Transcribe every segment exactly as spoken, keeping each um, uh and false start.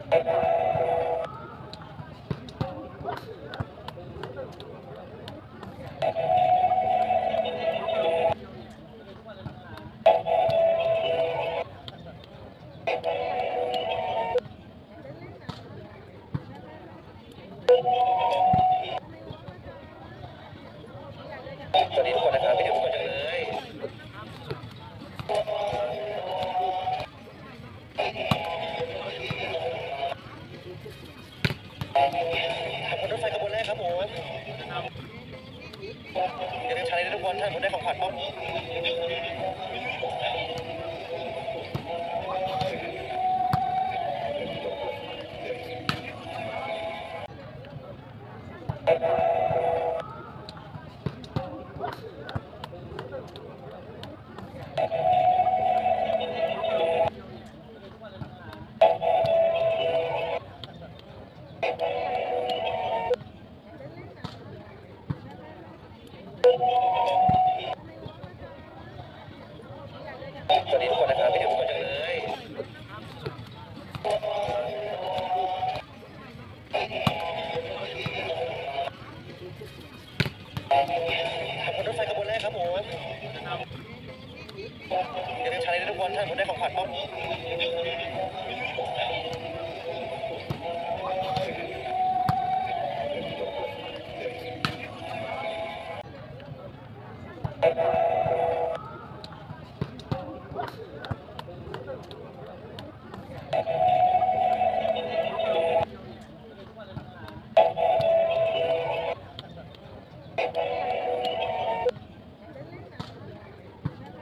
สวัสดีทุกคนนะครับพี่เดี๋ยวทุกคนจังเลยขอบคุณรถไฟขบวนแรกครับผมอย่าลืมใช้ในทุกคนท่านผมได้ของขวัญป๊อปสวัสดีทุกคนนะครับพี่เดี๋ยวทุกคนจังเลยขอบคุณรถไฟขบวนแรกครับผมอย่าลืมใช้ในทุกคนท่านผมได้ของขวัญป๊อป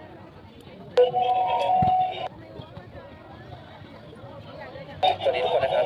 สวัสดีทุกคนนะครับ